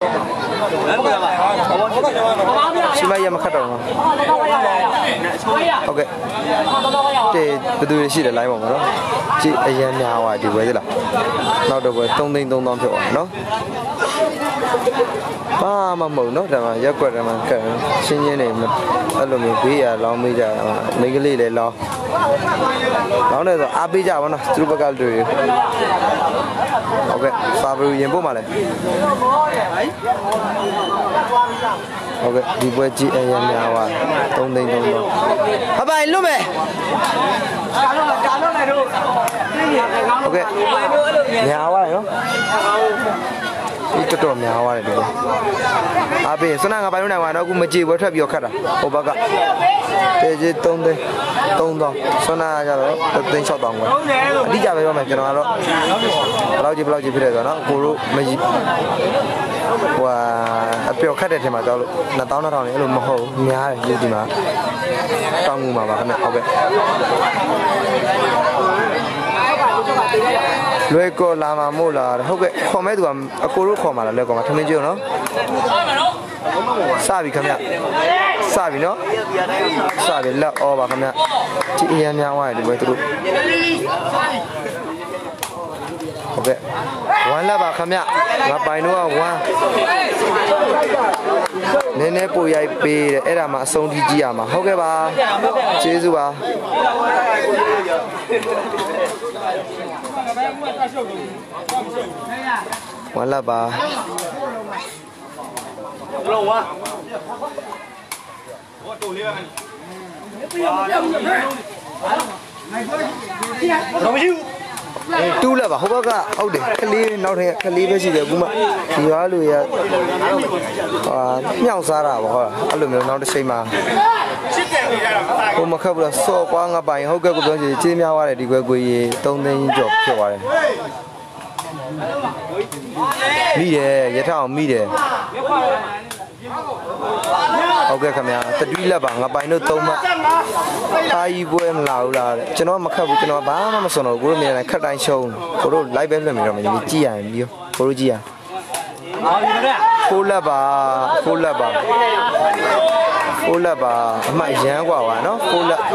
Sima ya makan dong. Oke. Thì từ xí để lại một nó. Chị em nhà ngoài thì với thế là. Nào được với tung tin tung tom chỗ nó. Mà mở nó rồi mà giá quẹt rồi mà cái sinh như này mà ăn được mình quý à lo bây giờ mấy cái ly để lo. Đó này rồi áp bây giờ mà nó chụp cái rồi. Ok, Fabio yên bố mà này. Ok, đi với chị em nhà ngoài tung tin tung tom. Hả bạn lúc mẹ. Ok, nhà ngoài nó. Itu tuh nyawa deh dulu. Abi, senang apa ini nama aku masjid buat apa biar kata. Oh baga. Jadi tong dong. Senang aja loh. Tentang shot dong. Di jawa itu macam mana lo? Belau ji beri tu, guru masjid. Wah, biar kata deh macam lo. Nak tahu nak tahu ni, lo mahu nyar jadi mah. Tanggung mah baga. Oke. Lôi cô làm mua là không cái không mấy tụi cô lúc không mà là lôi cô mà tham gia nó sao bị không nhá sao bị nó sao bị lỡ ô bà không nhá chị em nhau ngoài thì với tụi ok quan là bà không nhá bà bài nữa quan nên bùi ai bì để ra mà sống đi gì à mà ok bà chế du bà quan là bà tu là bà không có cả ông để cái ly với gì đấy cũng mà thì hóa lùi nhau xa ra bảo là lùi mình nó để xây mà hôm mà khâu là so qua ngã bài hậu cái của tôi chỉ nhau qua để đi quay tông lên chụp chụp vào đây mi đấy vậy thôi mi đấy ok kamera tự đi là bằng ngã bài nó tông mà ai vui em lào là cho nó mà khâu cho nó bá mà sao nó cũng mình này cắt đánh show cô đó live bên là mình rồi mình chi à nhiều cô đó chi à full là bà mày dán quả quả nó full là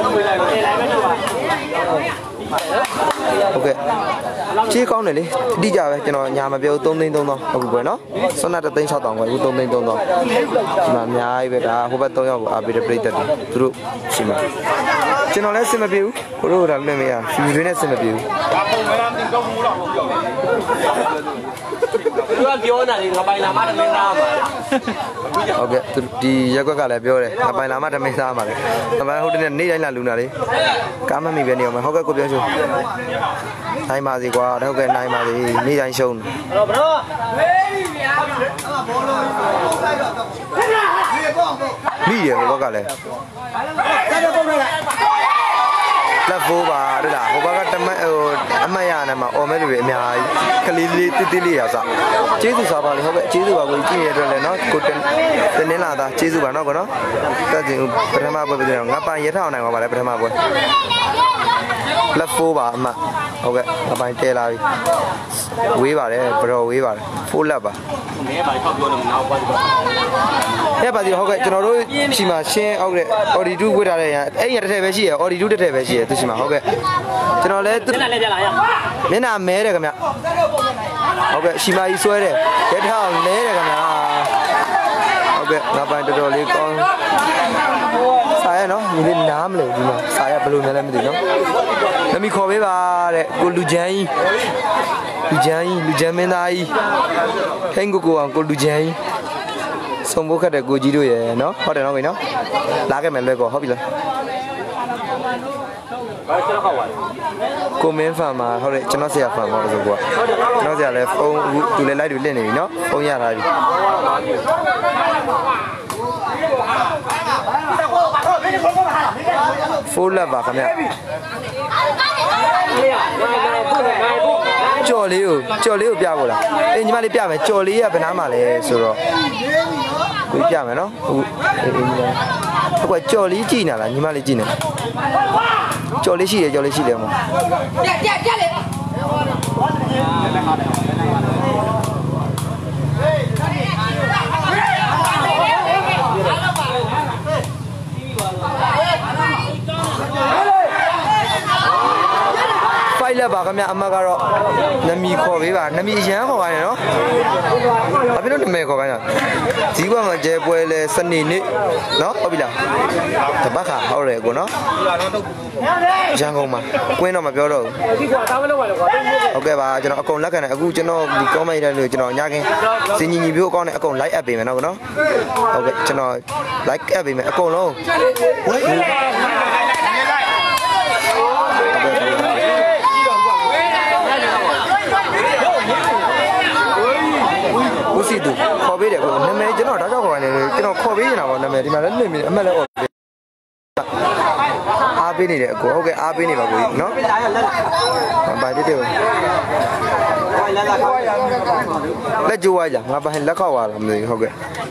ok chỉ con này đi giờ cho nó nhà mà biểu tôm lên tôm nó ok quên nó sau này tên sao tòng quên tôm lên tôm nó mà nhà ai về đã hôm nay tôi học ở bên đây tận trụ xin mà cho nó lấy xin mà biểu rồi làm này à phim này xin mà biểu ok đi giờ có cả lại biểu đấy ngập bài làm ăn làm sao mà đấy ngập bài hôm nay nấy đây là lùn nào đấy cảm ơn mình về nhiều mà không có cô biểu chưa nay mà gì qua đâu cái này mà gì nấy anh sâu đi rồi có cả này là vô bà đây là vô bà cái tấm mày này mà ôm mấy đứa mày cái li li à sao chế tu sao bà đi không vậy chế tu bà cũng chỉ rồi là nó cột tên nên là ta chế tu bà nó có nó ta chỉ phải mà bây giờ ngáp bài nhất thao này mà bà lại phải mà bây là vô bà mà ok ngáp bài tê lại quý bà đấy pro quý bà full là bà thế bà thì ok cho nó đối chỉ mà xe ok đi du với đây ấy nhà thế về gì đi du thế về gì tôi chỉ mà ok cho nó lấy mấy năm mấy đấy các bạn ok chỉ mà đi xuôi đấy cái thao mấy đấy các bạn ok ngáp bài tôi lấy con sai nó nhìn lên námเลยmà sai bao nhiêu này mới được nó mi khó với bà đấy cô Lujai men ai hen cô Lujai xong bố khách để cô chỉ đuổi nó có thể nó vậy nó lá cái mền lên cổ hấp đi lên cô miếng phàm mà thôi cho nó xẻ phàm mà rồi qua nó xẻ là ông tụi lên lại đuổi lên này nó ông nhà này full là bà các bạn cho liu bia vô là nhưng mà đi bia mày cho liu bên nào mà lại rồi quý bia mày nó không phải cho liu chi nào là nhưng mà liu chi này cho liu chi đấy mà các mẹ mà cái đó nằm mì kho với bà nằm mì giang kho cái này nó ở bên đó nằm mì kho cái này chỉ qua mà chơi bơi là sân nỉ nó ở bên đó thật bác à họ rẻ của nó giang không mà quên nó mà béo đâu ok bà cho nó con lắc cái này aku cho nó bị có mấy đây cho nó nhá cái xin nhìn biểu con này con lấy app mà nó ok cho nó lấy app mà con luôn Usi tu, kau beda kau, nama je no, dah kau kan ni, kau kau beda nama nama di mana ni, mana le. Abi ni deh, kau okay, abi ni bagus, no? Baca dia. Let jual aja, ngapain le kau alam ni, okay.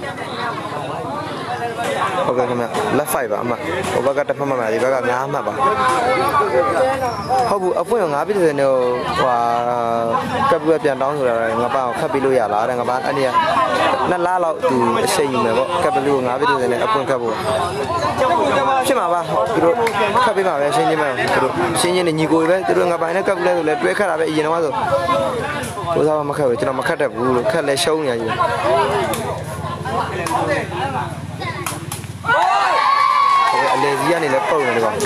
Okay, kau le five ba, mak. Kau baca tapi mama di baca ngah mak ba. Kau bu, apa yang ngapi tu ni, wah, kau buat pian down tu lah, ngapa kau pilu ya lah, ngapa ani ya.นั่นล่าเราดูเชียงเหมือนว่าแกไปรู้งานไปดูเนี่ยอปุ่นครับผมใช่ไหมวะดูข้าไปมาแบบเชียงยี่ไหมดูเชียงยี่เนี่ยยีโก้ไปดูงานไปเนี่ยกับเลยเลยด้วยข้าแบบยีนว่าตัวตัวสาวมาข้าไปจะนำมาข้าแต่บูข้าเลยช่วงเนี่ยอยู่เลเซียนี่เลยปุ่นเลยก่อน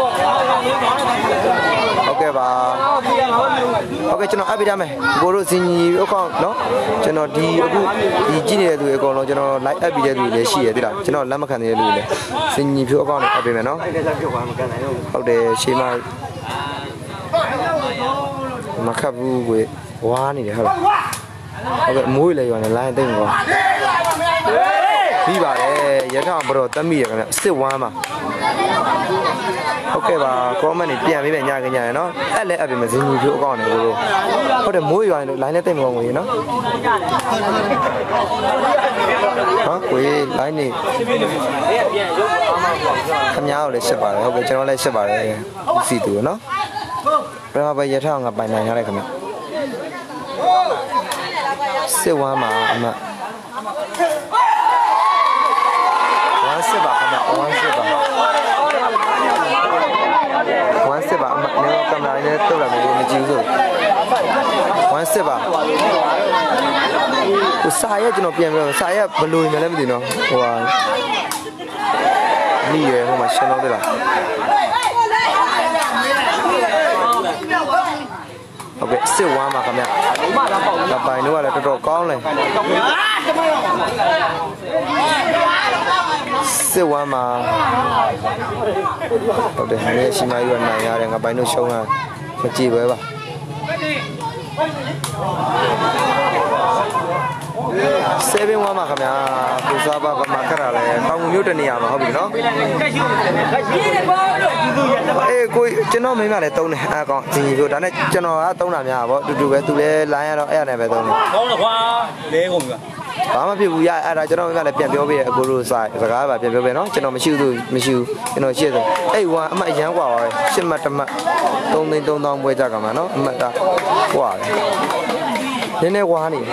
โอเคป่ะโอเคကျွန်တော်အပ်ပြရမယ်ကိုတို့စင်ကြီးအကောင့်เนาะကျွန်တော်ဒီအခုဒီကြည့်နေတဲ့သူတွေအကုန်လုံးကျွန်တော် live အပ်ပြီးတဲ့သူတွေလည်းရှိရသေးလားကျွန်တော်လက်မခံနေတဲ့လူတွေလည်းစင်ကြီးဖြိုးအကောင့်နဲ့အပ်ပေးမယ်เนาะဟုတ်တယ်ရှေးမမခတ်ဘူးကိုဝါနေတယ်ဟုတ်လားဟုတ်ကဲ့မိုးလေရောနဲ့ line သိမ့်ကောပြီးပါတယ်ရထအောင်ဘရောတက်မိရခင်ဗျစစ်ဝမ်းမှာဟုတ်ကဲ့ပါ comment တွေပြန်ပေးမယ်ညခင်းညရယ်နော်အဲ့လဲအပြင်မစင်းကြီးဖြိုးအကောင့်နေကိုဟုတ်တယ်မိုးရွာနေလို့ line နဲ့တိတ်မကောင်းဘူးရေနော်ဟာကို line နေခမ ्या ကိုလည်းရှစ်ပါတယ်ဟုတ်ကဲ့ကျွန်တော်လည်းရှစ်ပါတယ်စီတူနော်ဘယ်မှာပဲရထအောင်ငါပိုင်နိုင်ရတယ်ခင်ဗျစစ်ဝမ်းမှာအမစစ်ပါခင်ဗျဝမ်းစစ်ပါဝမ်းစစ်ပါအမနေကင်မရာနဲ့တုတ်လာမယ်မကြည့်ဘူးဆိုဝမ်းစစ်ပါဟိုစာရက်ကျွန်တော်ပြန်ပြီးတော့စာရက်ဘလို့နေလဲမသိနော်ဟိုဟာမိရဟိုမှာရှင်းတော့တယ်လားဟုတ်ကဲ့စစ်ဝမ်းပါခင်ဗျကပိုင်တော့လည်းတော်တော်ကောင်းတယ်စစ်ဝမ်းမှာဟုတ်တယ်မင်းရှိမကြီးကနိုင်ရတယ်ငါပိုင်တို့ရှုံးတာမကြည့်ပဲပါ7 1မှာခင်ဗျာကိုစားပါဗမာခက်တာလဲတောင်ငူမြို့တနေရာမှာဟုတ်ပြီနော်အေးကိုကျွန်တော်မိမလည်းတုံးတယ်အကောင်ဒီလိုဒါနဲ့ကျွန်တော်ကတုံးတာများပါဗောတူတူပဲသူလည်းလိုင်းရတော့အဲ့ရနဲ့ပဲတုံးတယ်ကောင်းတယ်ကွာလဲကုန်ပြီဘာမှဖြစ်ဘူးရအဲ့ဒါကျွန်တော်မိမလည်းပြန်ပြောပေးတယ်အကိုတို့စားစကားပါပြန်ပြောပေးနော်ကျွန်တော်မရှိဘူးကျွန်တော်ရှေ့ဆိုအဲ့ဝါအမအရန်กว่าပါပဲ8မှတ်1မှတ်3သိန်း3000ပွဲကြကမှာနော်အမတ်တာกว่าတယ်နည်းနည်းဝါနေ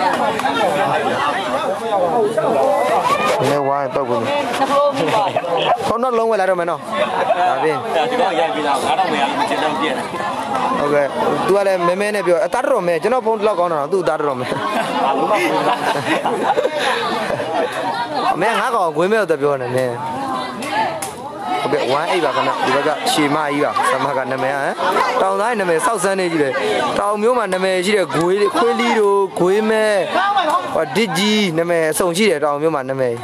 နည်းဝါရင်တော့ဘူးခေါင်းတော့လုံးဝလာတော့မယ်နော်ဒါပြင်ကျွန်တော်ရိုက်ပြီးသား9000ပဲအားကျွန်တော်ပြည့်တယ်ဟုတ်ကဲ့ तू ကလည်းမဲမဲနဲ့ပြောအသားတော်မဲကျွန်တော်ဖုန်းလောက်ကောင်းတာသူ့အသားတော်မဲအမေငါကောင်ခွေးမဲတော့ပြောနေတယ်ဟုတ်ကဲ့18ပါခင်ဗျဒီဘက်ကရှေမကြီးပါဆမကနာမည်ဟမ်တောင်သားနာမည်စောက်စမ်းနေကြီးတယ်တောင်မျိုးမှာနာမည်ရှိတဲ့ခွေးလီတို့ခွေးမဲဟောဒစ်ကြီးနာမည်အစုံရှိတယ်တောင်မျိုးမှာနာမည်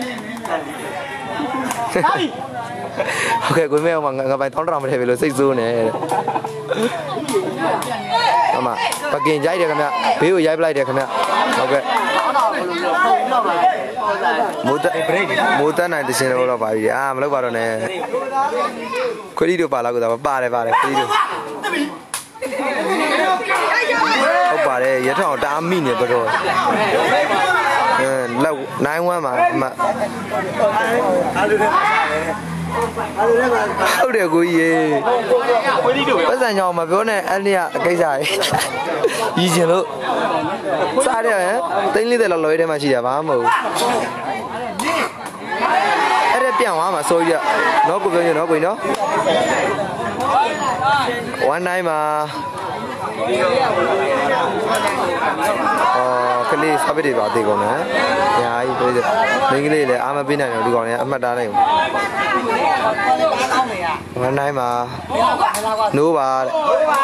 ဟုတ်ကဲ့ခွေးမဲဟောငါပိုင်တောင်းတရာမထည့်ပြီလို့စိတ်ဆိုးနေအမပကင်ကြိုက်တယ်ခင်ဗျဘေးကိုရိုက်ပလိုက်တယ်ခင်ဗျဟုတ်ကဲ့မိုးတန်းနိုင်တရှင်တော့ပါပြီအာမလုပ်ပါတော့နဲ့ခွေးလီတို့ပါလာကူတာပါတယ်ခွေးလီတို့ဟုတ်ပါတယ်ရထောင်တားမိနေဘတော့လောက်9 1မှာအမဟုတ်တယ်ကိုကြီးပတ်စံကြောင်မပြောနဲ့အဲ့နေ့ကအကိစ္စကြီးရည်ချင်လို့စားတယ်340လောက်လော်ရဲထဲမှာရှိတာဘာမှမဟုတ်အဲ့ဒါပြန်သွားမှာစိုးရနော်ကိုပြောရင်နော်ကိုနော်1 9မှာကလေးစပစ်တွေပါသေးကုန်တယ်။ညာကြီးပြေးတယ်။မင်းကလေးလည်းအာမပေးနိုင်တယ်ဒီကောင်လည်းအမှတ်သားလိုက်။ဝန်တိုင်းမှာနိုးပါတဲ့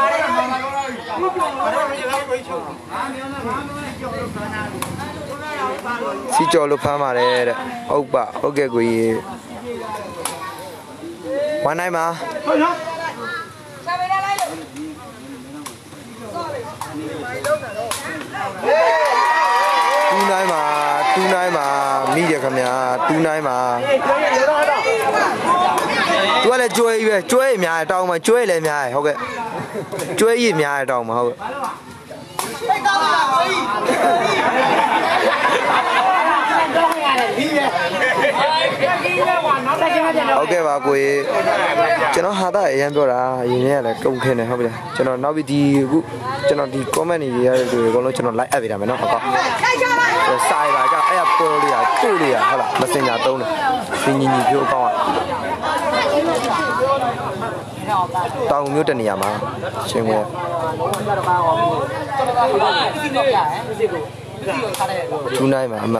။စီကြော်လို့ဖမ်းပါတယ်တဲ့။ဟုတ်ပါဟုတ်ကဲ့ကိုကြီး။ဝန်တိုင်းမှာတူနိုင်မှာမိတယ်ခင်ဗျာတူနိုင်မှာသူကလည်းကျွဲကြီးပဲကျွဲကြီးများတောင်းမှာကျွဲလည်းများဟုတ်ကဲ့ကျွဲကြီးများတောင်းမှာဟုတ်ကဲ့ဟုတ်ကဲ့ပါကိုကြီးကျွန်တော်ဟာတာအရင်ပြောတာအရင်ကလည်းတုံခင်းတယ်ဟုတ်ပြီလားကျွန်တော်နောက်ပြီးဒီအခုကျွန်တော်ဒီ comment တွေရတဲ့လူတွေအကုန်လုံးကျွန်တော် like up ပေးတာမယ်နော်ဟုတ်ကောစာရပါကြောင့်အဲ့ကပေါ်လေးရပို့လေးရဟုတ်လားမစင်ညာတုံးတယ်ဒီညီညီပြောကောင်းတောင်မျိုးတနေရာမှာရှင်ဝဲထူးနိုင်မှာအမ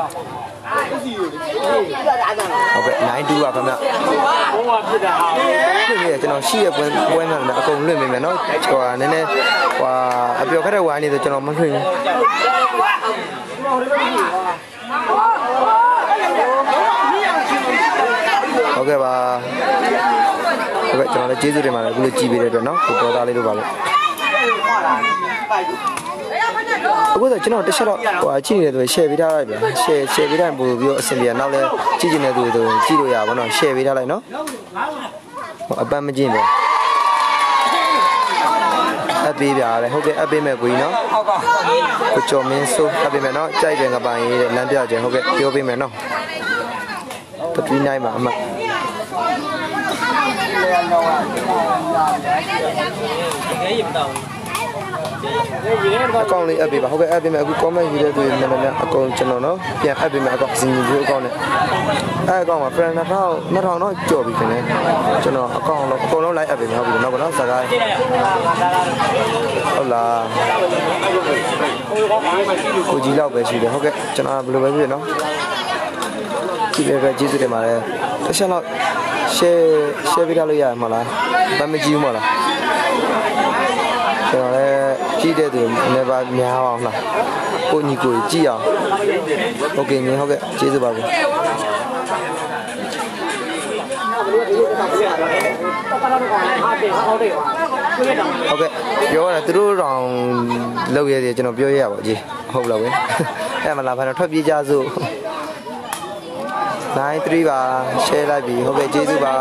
ဟုတ်ကဲ့92ပါခင်ဗျဘုံမှာဖြစ်တာဟာဒီကျွန်တော်ရှိရပွဲမှာလည်းအကုန်လွင့်မိမယ်နော်ဟိုနည်းနည်းဟိုအပြော်ခက်တဲ့ဝိုင်းနေဆိုကျွန်တော်မလွင့်ဘူးဟုတ်ကဲ့ပါဟုတ်ကဲ့ကျွန်တော်လည်းကျေးဇူးတင်ပါတယ်အခုလိုကြည်ပေးတဲ့အတွက်နော်ကိုတော်သားလေးတို့ပါလို့အခုဆိုကျွန်တော်တစ်ချက်တော့ဟိုကြည့်နေတယ်ဆို share ပေးထားလိုက်ဗျာ share ပေးတိုင်းပို့ပြီးတော့အဆင်ပြေနောက်လဲကြည့်နေတယ်ဆိုကြည့်လို့ရပါတော့ share ပေးထားလိုက်နော်အပန်းမကျင်ပဲအပ်ပေးပြရတယ်ဟုတ်ကဲ့အပ်ပေးမယ်ကိုကြီးနော်ကိုကျော်မင်းစိုးအပ်ပေးမယ်နော်ကြိုက်တယ်ငပိုင်ရေးတဲ့လမ်းပြခြင်းဟုတ်ကဲ့ပြောပေးမယ်နော်တပီးနိုင်မှာအမအကောင့်လေးအပ်ပေးပါဟုတ်ကဲ့အပ်ပေးမယ်အခု comment ရေးတဲ့သူတွေလည်းအကုန်ကျွန်တော်နော်ပြန်အပ်ပေးမယ်အကောင့်စီညီမျိုးအကောင့်နဲ့အဲ့အကောင့်မှာ friend 2000တော့ကြော်ပြီခင်ဗျကျွန်တော်အကောင့်တော့အကုန်လုံး like အပ်ပေးမယ်ဟုတ်ပြီနော်ဗောနော်စကားဟုတ်လားကိုကြီးလောက်ပဲရှိတယ်ဟုတ်ကဲ့ကျွန်တော်ဘယ်လိုပဲဖြစ်နော်ကြည့်ရတဲ့ကျေးဇူးတင်ပါတယ်တစ်ချက်တော့ share ပေးထားလို့ရမှာလားဘာမကြည့်ဘူးမလားကျွန်တော်လည်းကြည့်တဲ့သူလည်းပါများအောင်လားကိုညီကိုကြည့်အောင်โอเคညီဟုတ်ကဲ့ကျေးဇူးပါဘူးဟုတ်ကဲ့ပြောရတာသူတို့တောင်လောက်ရတယ်ကျွန်တော်ပြောရရပါကြီးဟုတ်လားဝင်းအဲ့မလားဘာတော့ထွက်ပြေးကြစို့93ပါရှယ်လိုက်ပြီဟုတ်ကဲ့ကျေးဇူးပါ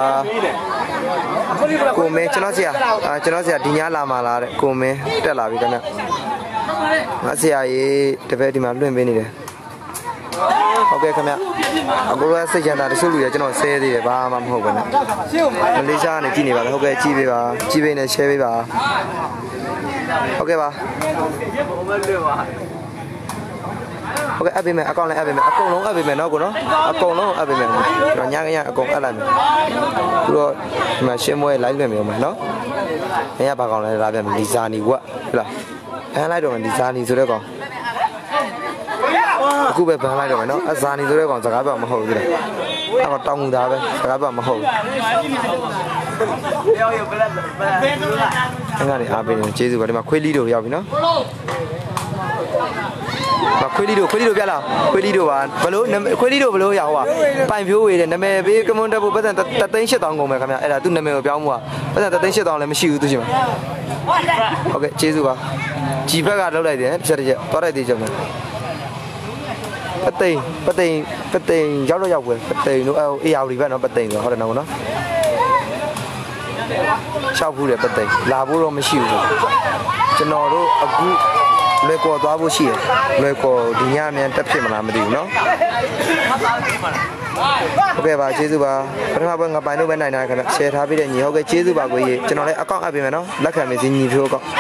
ကိုမင်းကျွန်တော်ဆရာဒီညလာမှာလားတဲ့ကိုမင်းတက်လာပြီခင်ဗျငါဆရာကြီးတပည့်ဒီမှာလွှင့်ပေးနေတယ်ဟုတ်ကဲ့ခင်ဗျအခုတော့စိတ်ချမ်းသာတချို့လူတွေကျွန်တော်ဆဲသေးတယ်ဘာမှမဟုတ်ဘူးနဲ့မလေးရှားကနေကြည့်နေပါလေဟုတ်ကဲ့ကြည့်ပေးပါကြည့်ပေးနေ share ပေးပါဟုတ်ကဲ့ပါဟုတ်ကဲ့အပ်ပေးမယ်အကောင့်လည်းအပ်ပေးမယ်အကုန်လုံးအပ်ပေးမယ်နော်ကိုနော်အကုန်လုံးအပ်ပေးမယ်ကျွန်တော်ညကညအကုန်အပ်လိုက်မယ်ပြီးတော့ဒီမှာရှင်းမွဲ live လွှင့်မယ်နော်ညကဘာကောင်လဲလာပြန်လီဇာနီဝက်ဟုတ်လားဘန်လိုက်တော့လီဇာနီဆိုတဲ့ကောင်အခုပဲဘန်လိုက်တော့မယ်နော်အဇာနီဆိုတဲ့ကောင်စကားပြောမဟုတ်ဘူးလေအဲ့တော့တောင်းမှုသားပဲစကားပြောမဟုတ်ဘူးအဲ့ကနေအားပေးနေကျေးဇူးပါဒီမှာခွေးလီတို့ရောက်ပြီနော်ခွေးလီတို့ပြလာခွေးလီတို့ပါဘလို့ခွေးလီတို့ဘလို့ရဟိုပိုင်ဖြိုးဝေးတယ်နာမည်ပေးကမွန်တက်ဖို့ပတ်စံ3,800ကုန်မယ်ခင်ဗျအဲ့ဒါသူ့နာမည်ကိုပြောင်းမှုကပတ်စံ3,800လည်းမရှိဘူးသူရှိမှာဟုတ်ကဲ့ကျေးဇူးပါကြည်ဘက်ကလောက်လိုက်တယ်တစ်ချက်သွားလိုက်သေးကြမယ်ပသိမ်ရောက်တော့ရောက်ပဲပသိမ်တို့အေးအာရီဘက်နော်ပသိမ်ဆိုဟုတ်တယ်နော်ရှောက်ဘူးတယ်ပသိမ်လာဖို့တော့မရှိဘူးကျွန်တော်တို့အခုလွယ်ကော်သွားဖို့ရှိတယ်လွယ်ကော်ဒီညမြန်တက်ဖြစ်မလားမသိဘူးเนาะဟုတ်ကဲ့ပါကျေးဇူးပါပထမပွဲငါပိုင်လို့ပဲနိုင်တာခင်ဗျ share ထားပေးတဲ့ညီဟုတ်ကဲ့ကျေးဇူးပါကိုကြီးကျွန်တော်လည်းအကောင့်အပ်ပေးမယ်เนาะလက်ခံမေးစီညီဖြိုးအကောင့်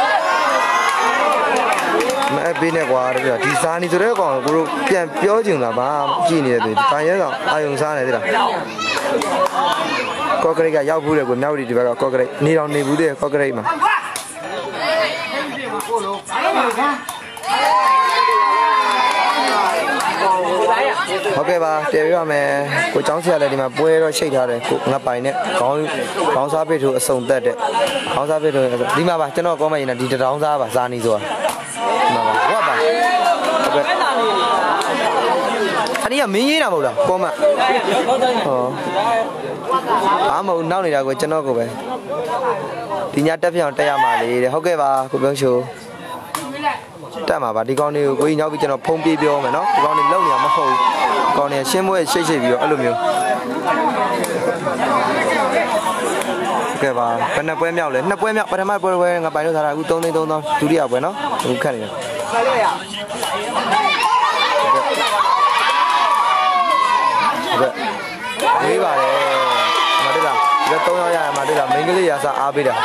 မအပ်ပေးနဲ့ကွာဒီဇာနီဆိုတဲ့ကောင်ကိုတို့ပြန်ပြောချင်တာပါကြည့်နေတယ်သူတိုင်ရဲကောင်အာယုံစားနေသေးလားကော့ကရိတ်ကရောက်ဘူးတယ်ကိုမြောက်ဒီဘက်ကကော့ကရိတ်နေတော်နေဘူးတဲ့ကော့ကရိတ်မှာ ok bà để với mẹ của cháu xe này thì mà bơi rồi chạy ra đây cũng ngập bài này có sao biết rồi sống tết đấy có sao biết rồi đi mà bà cho nó có mày là đi đóng ra bà ra đi rồi mà bà quá bà ok anh ấy là mỹ nào đâu cô mà màu nào này là của cho nó của bé thì nhát đắp nhau tay mà đi ok bà của bé chú ta mà bà đi con đi quý nhau bị cho nó phong bì biểu mà nó con đi lâu nhiều mà không con này xem mua chơi biểu ở luôn nhiều ok bà bên này quen nhau lên nó quen nhau bên này quen ngập bài nó thà tông tông chú đi à quen nó cũng khá này đấy bà đấy mà đây là cái tông nhau mà đây là mấy cái gì à sao à bây giờ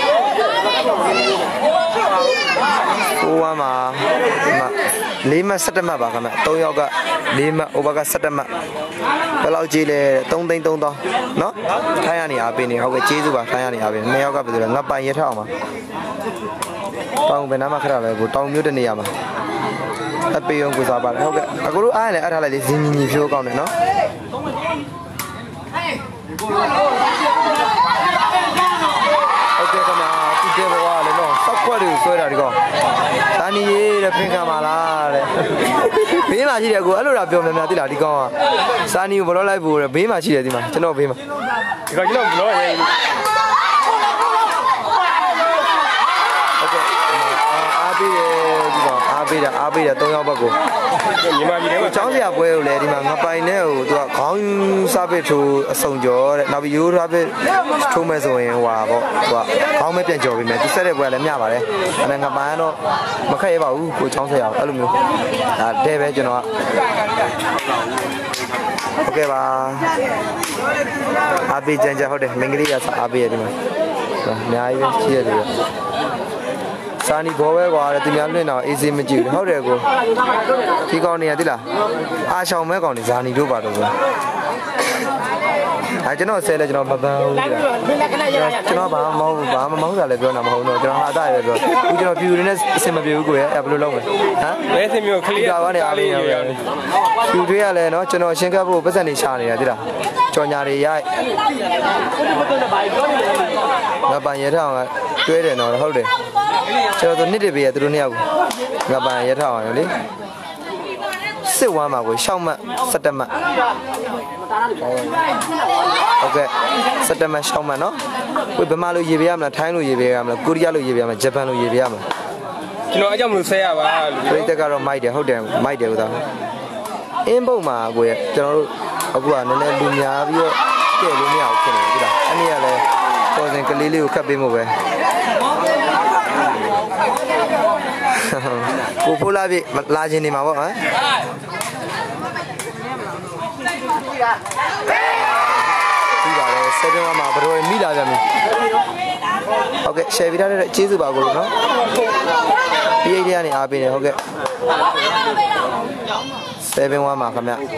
Uwa mà lima sắt mà bà cái tôi yêu cái lima uwa cái sắt mà cái lâu chỉ là tông to nó thay anh à bên này họ cái chế度bà thay anh à bên này họ cái bây giờ ngập bài như thế nào mà tông bên nào mà cái là của tông như thế này mà tại vì ông của sao bà họ cái à cái ai này ai lại đi xin nhiều phiếu con này nó ok cái nào tiếp vào lên nó sắp qua được rồi đó đi con anh ấy là phiên khám là đấy bí mà chỉ để của anh là biểu mẹ tí là đi con à Sani vừa nói lại vừa bí mà chỉ để đi mà cho nó bí mà cái nó vừa nói ok abi là tôi nhau bao gồm cháu thì quê lên đi mà ngập bay nếu tụi con sao biết chú sống gió nào bị yếu sao biết chú mới rồi hòa bộ con mới biến gió bị mẹ tôi sẽ để quê lên nhà bà đấy anh ngập bay nó mà khai bảo của cháu thì ở luôn à để về cho nó ok bà abi chân chân thôi đấy mình cái đi là abi đi mà nhà ấy chia được Sani bố bé qua thì nhà lên nào easy mà chịu hết rồi cô thì con này tí là sao mấy con này Sani đâu vào được cho nó xe là cho nó bao cho nó máu ra lại rồi nào mà không rồi cho nó hạ tay rồi cho nó view này xem mà view của em bao lâu rồi hả bé thêm nhiều clear view thế là nó cho nó xem cái bộ bớt này xả này tí là cho nhà đi ai nó bạn nhớ thằng tuổi để nó hết rồi cho tôi nít để bây giờ tôi đi học gặp bạn nhớ thằng này đi siêu hoa mà của xong mà sắt mà ok sắt mà xong mà nó với bên Malaysia gì vậy mà Thái luôn gì vậy mà Korea luôn gì vậy mà Japan luôn gì vậy mà nó ở trong lối xe à bà bây giờ cái đó mai để hốt đèn mai để tao em bảo mà của cho nó ở qua nên là luôn nhà bây giờ cái luôn nhà học cái này cái đó anh ấy là tôi nên cái lý liệu khác bên một về cô phụ la bị la gì này mà vợ hả đi vào đây xe bên mà rồi mi la ra mi ok xe bên đây chế sự bảo của nó bây giờ này à bên này ok xe bên mà cái mẹ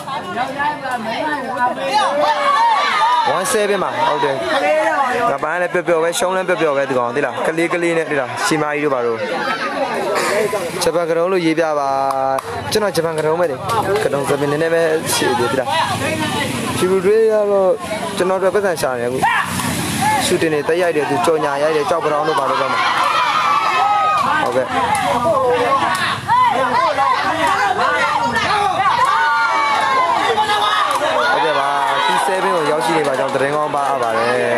one xe bên mà ok các bạn này bèo cái sông lên bèo cái còn đi là cái ly này đi là xi mai đi vào rồi Japan cái đó luôn gì bây giờ cho nó Japan cái đó mới đi cái đó Japan này mới xịn đi là chỉ biết rồi cho nó được cái sản sản này suy thì này tới giờ để cho nhà giờ để cho bọn nó vào được không ok ok bà đi xe bên của giáo sư này bà trong tận ngon bà đấy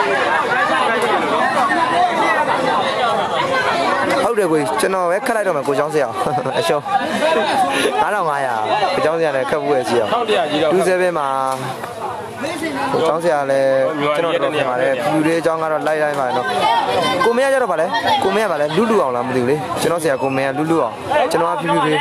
ဟုတ်တယ်ကိုကျွန်တော်ပဲခက်လိုက်တော့မယ်ကိုချောင်းစရာအရှုံး9500ကိုချောင်းစရာလည်းခက်ဖို့ပဲရှိအောင်27မှာကိုချောင်းစရာလည်းကျွန်တော်တော့ပြင်ပါတယ်ဖြူလေးအကြောင်းကတော့လိုက်ပါတော့ကိုမရကြတော့ဗာလဲကိုမရဗာလဲလူအောင်လားမသိဘူးလေကျွန်တော်စရာကိုမရလူအောင်ကျွန်တော်ကဖြူလေး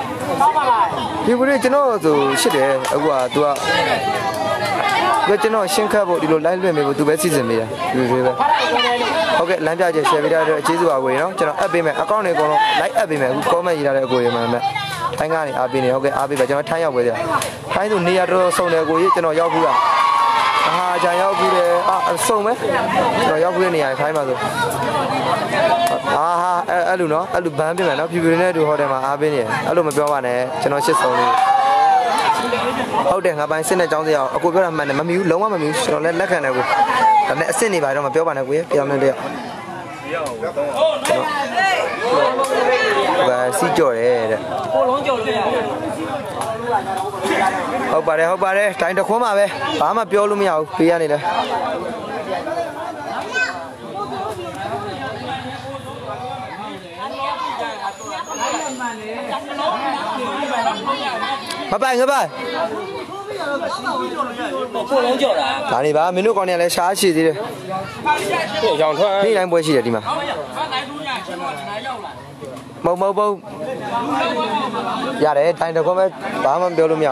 ကျွန်တော်ဆိုရှစ်တယ်အခုက तू ကကျွန်တော်ရှင်းခတ်ဖို့ဒီလို live လွှင့်ပေးဖို့ तू ပဲစီစဉ်ပေးတာဖြူလေးပဲဟုတ်ကဲ့လမ်းပြချက် share ပေးတာတော့အကျေးဇူးပါကိုရေနော်ကျွန်တော် app ပေးမယ် account တွေအကုန်လုံး like app ပေးမယ်အခု comment ရေးထားတဲ့အကိုရေမှန်မယ်ထိုင်းကနေအားပေးနေဟုတ်ကဲ့အားပေးပါကျွန်တော်ထိုင်းရောက်ပဲကြာထိုင်းသူနေရာတော်စုံတယ်ကိုရေကျွန်တော်ရောက်ဘူးလားဂျာရောက်ဘူးတယ်စုံမယ်ကျွန်တော်ရောက်ဘူးတဲ့နေရာထိုင်းပါဆိုအဲ့လိုနော်အဲ့လိုဘန်းပြင်မယ်နော်ဖြူဖြူနဲ့တူဟိုတယ်မှာအားပေးနေတယ်အဲ့လိုမပြောပါနဲ့ကျွန်တော်ရှစ်ဆုံးလေးဟုတ်တယ်ငါပိုင်းစစ်နဲ့ចောင်းစရာအကိုပြောတာမှန်တယ်မမီဘူးလုံးဝမမီဘူးကျွန်တော်လည်းလက်ခံတယ်ကိုဒါနဲ့အစ်စ်နေပါတော့မပြောပါနဲ့ကိုရပြောင်းနေတယ်ဘာစီကြော်တယ်တဲ့ကိုလုံးကြော်လို့ရဟုတ်ပါတယ်တိုင်းတစ်ခွန်းပါပဲဘာမှပြောလို့မရဘူးပေးရနေလဲမပိုင်ငါပိုင်ကိုလုံးကြော်တာဒါနေပါမင်းတို့ကောင်နေလဲရှားရှိသေးတယ်ရောင်ထွက်နေ့တိုင်းပွဲရှိတယ်ဒီမှာမဟုတ်ရတယ်တိုင်းတစ်ခွန်းပဲဘာမှပြောလို့မရ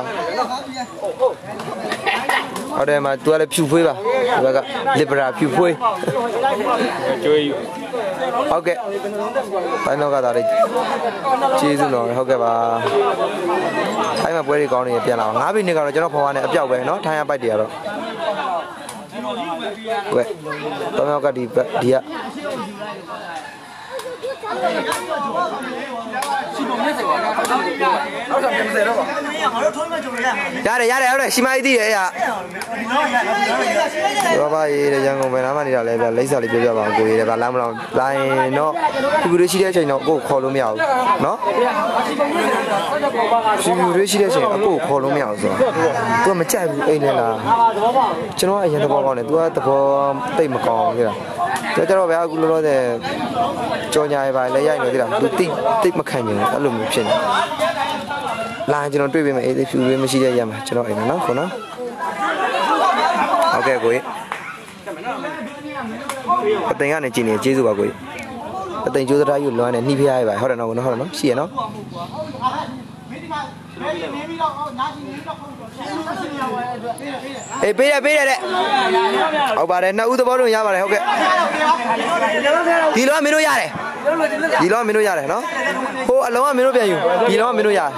ဟုတ်တယ်မှာ तू ကလည်းဖြူဖွေးပါဒီဘက်က libera ဖြူဖွေးကျွေးဟုတ်ကဲ့ဘိုင်းတော့ကသာလေးကျေးဇူးတော်ဟုတ်ကဲ့ပါထိုင်းမှာပွဲတွေကောင်းနေပြန်လာပါ9ဘိနှစ်ကတော့ကျွန်တော်ဖော်ရနဲ့အပြောက်ပဲเนาะထိုင်းရပိုက်တွေကတော့ဝဲတော့နောက်ကဒီကရတယ်ဟုတ်တယ်ရှိမကြီးသိတယ်အဲ့ဟာဘာရေးတဲ့ရန်ကုန်ပဲနားမနေတာလဲဗျလိမ့်စာလေးပြောပြပါအောင်ကိုရေးတယ်ဗျလမ်းမလောင်လိုင်းတော့ဖြူဖြူလေးရှိတဲ့အချိန်တော့ကိုခေါ်လို့မရဘူးเนาะဖြူဖြူလေးရှိတဲ့အချိန်အကိုခေါ်လို့မရဘူးဆိုတော့ तू မကြိုက်ဘူးအိမ်ထဲလာကျွန်တော်အရင်သဘောကောင်းတယ် तू ကသဘောတိတ်မကောင်းဘူးကြည့်လားကျတော့ဗျာအခုလောလောဆယ်ကြော်ညာရပါလဲရိုက်နေကြည့်လား तू တိတ်မခံနိုင်ဘူးအဲ့လိုမျိုးဖြစ်နေလာကျွန်တော်တွေ့ပေးမယ်အေးဖြူလေးမရှိတဲ့ရမှာကျွန်တော်အိမ်နော်ခေါနော်ဟုတ်ကဲ့ကိုကြီးအသိကနေကြည့်နေကျေးဇူးပါကိုကြီးအသိကျိုးသားယူလွမ်းနေနှီးဖျားရပါဟုတ်တယ်နော်ဟုတ်တယ်နော်ရှိရနော်အေးပေးရတဲ့ဟုတ်ပါတယ်နှစ်ဦးသဘောလုံးရပါတယ်ဟုတ်ကဲ့ဒီလောမင်းတို့ရတယ်နော်ဟိုအလုံးကမင်းတို့ပြန်ယူဒီလောကမင်းတို့ရတယ်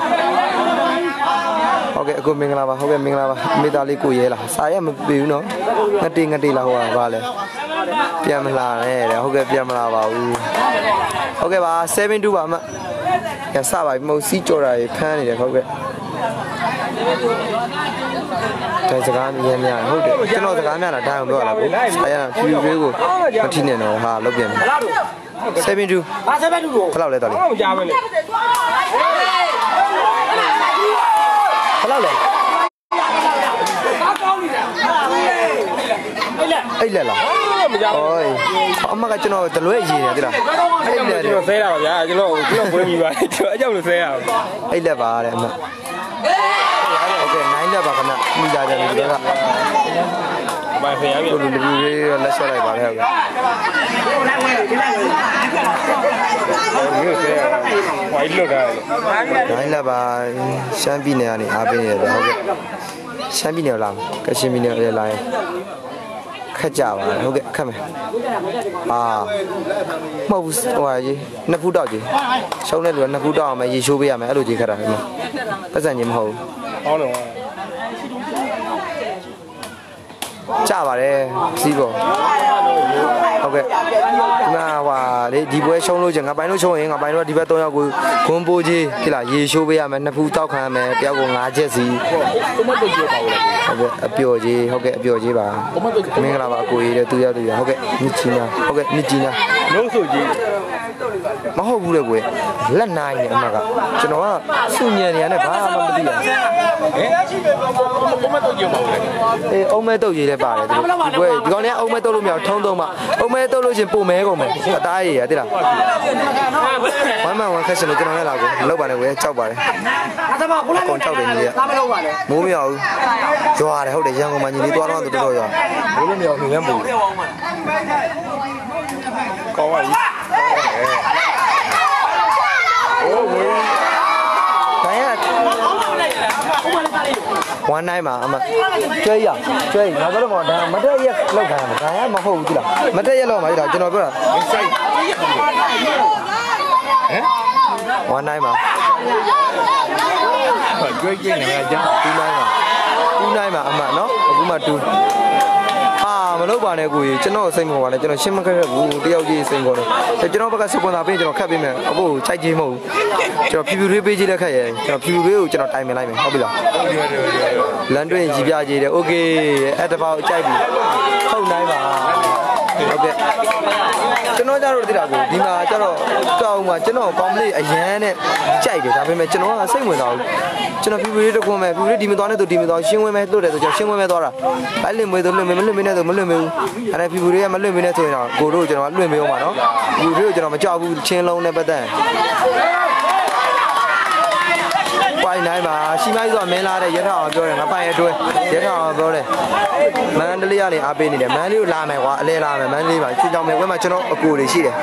ဟုတ်ကဲ့အခုမင်္ဂလာပါဟုတ်ကဲ့မင်္ဂလာပါမိသားလေးကိုရဲလားစာရက်မပြေဘူးနော်ငတေးလားဟိုကဘာလဲပြန်မလာနဲ့တဲ့ဟုတ်ကဲ့ပြန်မလာပါဘူးဟုတ်ကဲ့ပါ72ပါအမရစပါပြီမဟုတ်စီးကြော်တာဖမ်းနေတယ်ဟုတ်ကဲ့တိုင်စကားမြင်များဟုတ်တယ်ကျွန်တော်စကားများတာဒါအောင်ပြောရလားကိုဆရာဖြူဖြူလေးကိုမထိနဲ့တော့ဟာလောက်ပြန်ပြီ72ဘာ72လို့ဘယ်လောက်လဲတော်လေးမကြားပဲလေဘယ်လောက်လဲအဲ့လက်လားမကြားဘူးအမကကျွန်တော်တလွဲရည်နေတယ်လားအဲ့လက်ကျွန်တော်ဆဲတာပါဗျာကျွန်တော်ပွဲပြီးပါကျွန်တော်အကြောက်လို့ဆဲရအောင်အဲ့လက်ပါတဲ့အမဟုတ်ကဲ့9လက်ပါခဏမိသားကြတယ်ဒီကဘာဖျားပြီလူလေးလက်လျှော့လိုက်ပါလေဟုတ်ကဲ့မျိုးဆဲရဝိုင်းလွတ်တာ 9လက်ပါရှမ်းပြည်နယ်ကနေအားပေးနေတယ်ဟုတ်ကဲ့ရှမ်းပြည်နယ်လားကချင်ပြည်နယ်လည်းလာရင်ခက်ကြပါဟုတ်ကဲ့ခက်မယ်မဟုတ်ဘူးဟိုဟာကြီးနှစ်ဖူးတောက်ကြီးရှုံးတဲ့လူကနှစ်ဖူးတောက်အောင်မယ်ရေရှိုးပေးရမယ်အဲ့လိုကြီးခက်တာဟဲ့ပတ်စံကြီးမဟုတ်ဘူးဟောင်းတယ်ကြပါတယ်စီးပေါ်ဟုတ်ကဲ့ဒီမှာဟွာလေဒီပွဲရှုံးလို့ချင်ငါပိုင်းလို့ရှုံးရင်ငါပိုင်းတော့ဒီဘက်3ယောက်ကိုဂွန်ပိုးကြီးဖြစ်လားရေရှိုးပေးရမယ်နှစ်ဖူးတောက်ခံရမယ်တယောက်ကို9ချက်စီမတ်တုတ်ကြီးပါဘူးဟုတ်ကဲ့အပျော်ကြီးဟုတ်ကဲ့အပျော်ကြီးပါမင်္ဂလာပါအကိုကြီးတဲ့သူရောက်ဟုတ်ကဲ့မြစ်ကြီးနာဟုတ်ကဲ့မြစ်ကြီးနာလုံးဆိုကြီးမဟုတ်ဘူးလေကွယ်လက်နိုင်နေအမကကျွန်တော်ကစုညံနေရတယ်ဘာမှမသိရဘူးမတ်တုတ်ကြီးပါဘူးအေးအုံးမဲတုတ်ကြီးလည်းပါတယ်ဒီကွယ်ဒီကောင်လေးအုံးမဲတုတ်လို့မရထုံးမှအုံးမဲတုတ်လို့ရှင်ပုံမဲကုန်မယ်အသားရည်ရသိလားဝမ်းမဝမ်းခက်ရှင်လို့ကျွန်တော်လည်းလာကိုလောက်ပါနဲ့ကွယ်ကြောက်ပါတယ်အကုန်ကြောက်တယ်ညီလေးမိုးမရဘူးရွာတယ်ဟုတ်တယ်ရန်ကုန်မှာညီလေးသွားတော့တော်တော်ရွာမိုးလည်းမရဘူးနေလည်းမဟုတ်ကောင်းပါပြီโอ้โหဒါရဝမ်းနိုင်မှာအမကျွဲရကျွဲငါကတော့ဒါမတက်ရက်လောက်ခံရမှာဒါရမဟုတ်ဘူးကြည့်လားမတက်ရက်လောက်မှာကြည့်လားကျွန်တော်ပြောတာစိုက်ဝမ်းနိုင်မှာကျွဲကျွဲနေကြတူနိုင်မှာအမနော်အခုမှတူမလုပ်ပါနဲ့ကိုကြီးကျွန်တော်စိတ်မပေါ်ပါနဲ့ကျွန်တော်ရှင်းမခက်ခဲ့ဘူးတယောက်ကြီးစိတ်ပေါ်တယ်ကျွန်တော်ဘက်ကစပွန်ဆာပေးကျွန်တော်ခတ်ပေးမယ်အခုခြိုက်ကြီးမဟုတ်ဘူးကျွန်တော်ဖြူဖြူလေးပေးကြည့်လက်ခက်ရဲ့ကျွန်တော်ဖြူဖြူလေးကိုကျွန်တော်တိုင်ပင်လိုက်မယ်ဟုတ်ပြီလားလမ်းတွင်ကြီးပြကြည့်တယ်โอเคအဲ့တပေါက်ကြိုက်ပြီထုတ်နိုင်ပါဟုတ်ကဲ့ကျွန်တော်ကြတော့တိတာကိုဒီမှာကြတော့ကြောက်မှာကျွန်တော်ကောင်းမလေးအရန်နဲ့ကြိုက်တယ်ဒါပေမဲ့ကျွန်တော်ကစိတ်ဝင်စားဘူးကျွန်တော်ဖြူဖြူလေးတစ်ခွန်းမဲ့ဖြူလေးဒီမသွားနဲ့သူဒီမသွားရှင်းဝင်မဲ့လွတ်တယ်ဆိုကျွန်တော်ရှင်းဝင်မဲ့သွားတာအဲ့လင်မွေးဆိုလွတ်မလွတ်မင်းနဲ့ဆိုမလွတ်မဘူးအဲ့ဒါဖြူဖြူလေးကမလွတ်မင်းနဲ့ဆိုရင်တော့ကိုတို့ကျွန်တော်ကလွတ်မအောင်ပါနော်ဖြူဖြူလေးကိုကျွန်တော်မကြောက်ဘူးချင်းလုံးနဲ့ပတ်သက်ပိုင်နိုင်ပါရှိမိုင်းဆိုမင်းလာတဲ့ရထအောင်ပြောတယ်ငါပိုင်အတွဲရထအောင်ပြောတယ်မန္တလေးကနေအားပေးနေတယ်မန္တလေးကိုလာမယ်ကွာအလဲလာမယ်မန္တလေးမှာချစ်ကြောင်မယ်ဝဲမှာကျွန်တော်အကူတွေရှိတယ်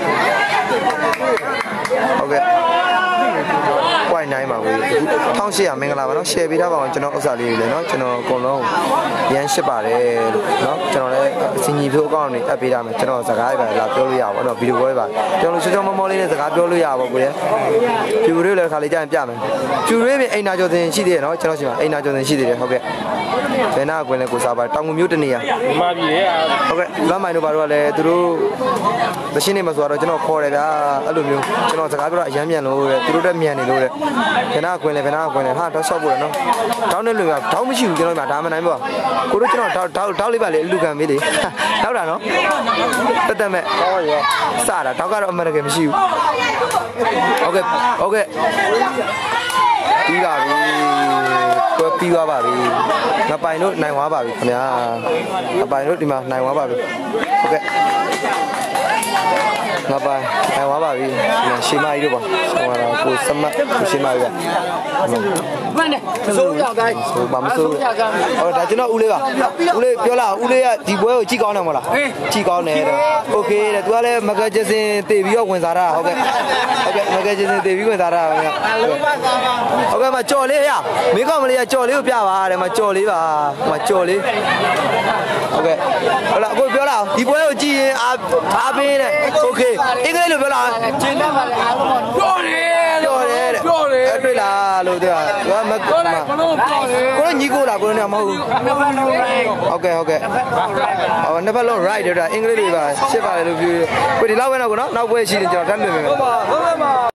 ဟုတ်ကဲ့ပိုင်နိုင်ပါဘူး1800မင်္ဂလာပါနော် share ပေးထားပါအောင်ကျွန်တော်ဥစ္စာလေးတွေလည်းနော်ကျွန်တော်အကုန်လုံးရမ်းရှစ်ပါတယ်လို့နော်ကျွန်တော်လည်းစင်ကြီးဖြိုးအကောင့်တွေအပ်ပေးထားမယ်ကျွန်တော်စကားတွေပါလာပြောလို့ရပါဘောနော်ဗီဒီယိုပွဲပါကျွန်တော်ချောချောမောမောလေးနဲ့စကားပြောလို့ရပါဘောကိုရဖြူလေးလည်းခါလေးကြာရင်ပြမယ်ဖြူလေးပြင်အိမ်နာကျော်စင်ရှိသေးတယ်နော်ကျွန်တော်ရှိမှာအိမ်နာကျော်စင်ရှိသေးတယ်ဟုတ်ကဲ့ဘယ်နာကွင်းလဲကိုစားပါတောင်ငူမျိုးတနေရမာပြီလေဟုတ်ကဲ့လွမ်းမိုင်တို့ဘာတို့ကလည်းသူတို့သရှင်းနေမှာဆိုတော့ကျွန်တော်ခေါ်တယ်ဗျာအဲ့လိုမျိုးကျွန်တော်စကားပြောတော့အရမ်းမြန်လို့တဲ့သူတို့တက်မြန်နေလို့တဲ့ဘယ်နာကွင်းလဲဘယ်နာကွင်းလဲဟာတော့ဆော့ဖို့ရနော်တောင်းတဲ့လူကတောင်းမရှိဘူးကျွန်တော်မှာဒါမှနိုင်ပေါ့ကိုတို့ကျွန်တော်တောက်လေးပါလေအလူခံမေးလေတောက်တာနော်တက်တက်မဲ့ဟောရစတာတောက်ကတော့အမှန်တကယ်မရှိဘူးဟုတ်ကဲ့ဟုတ်ကဲ့ပြီးပါပြီကိုပြီးသွားပါပြီငါပိုင်တို့နိုင်သွားပါပြီခင်ဗျာငါပိုင်တို့ဒီမှာနိုင်သွားပါပြီဟုတ်ကဲ့ငါပိုင်နိုင်သွားပါပြီရှေးမကြီးတို့ပါဟိုကတော့ကိုစမတ်ကိုရှေးမကြီးပါမှန်တယ်စိုးရောက်တိုင်းဟိုဘာမစိုးဟောဒါကျွန်တော်ဦးလေးပါဦးလေးပြောလာဦးလေးကဒီပွဲကိုကြည့်ကောင်းတယ်မလားကြည့်ကောင်းတယ်တဲ့โอเคတဲ့သူကလည်းမဂဂျစ်စင်တည်ပြီးတော့ဝင်စားတာဟုတ်ကဲ့မဂဂျစ်စင်တည်ပြီးဝင်စားတာဟုတ်ကဲ့ဟုတ်ကဲ့မကြော်လေးရမင်းကောင်မလေးကကြော်လေးကိုပြပါတဲ့မကြော်လေးပါမကြော်လေးဟုတ်ကဲ့ဟုတ်လားအခုပြောလာဒီပွဲကိုကြည့်ရင်အားပေးတဲ့โอเคအင်္ဂလိပ်လိုပြောလာကျင်းတတ်ပါလေအားလုံးပြောတယ်ပြောတယ်အဲ့တွေ့လားလို့သူကမကိုကိုညီကိုလားကိုနေမဟုတ်ဘူးဟုတ်ကဲ့ဟုတ်ကဲ့ဟောနှစ်ဖက်လုံး right တဲ့အင်္ဂလိပ်တွေပါရှစ်ပါတယ်လို့ပြောကိုဒီလောက်ပဲတော့ကိုနော်နောက်ပွဲရှိတယ်ကျွန်တော်ထပ်လွှင့်ပေးမယ်